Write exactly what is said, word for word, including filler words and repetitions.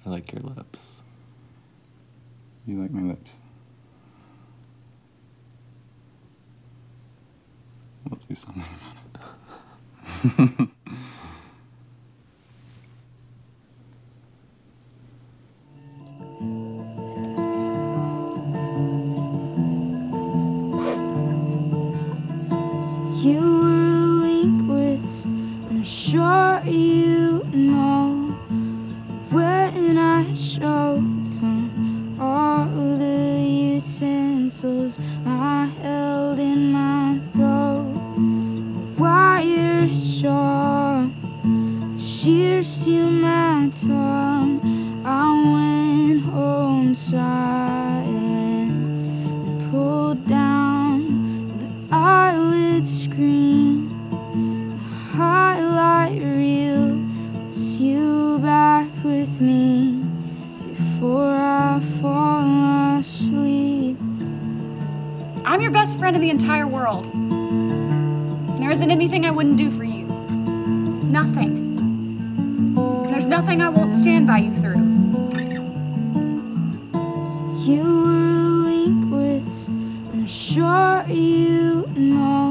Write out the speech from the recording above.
I like your lips. You like my lips? We'll do something about it. You were a linguist, I'm sure you know. When I showed some all the utensils I held in my throat, a wire shawl, shears to my tongue. I went home silent and pulled down the eyelid screen. The highlight reel was you back with me before I fall asleep. I'm your best friend in the entire world. There isn't anything I wouldn't do for you. Nothing. And there's nothing I won't stand by you through. You were a linguist, I'm sure you know.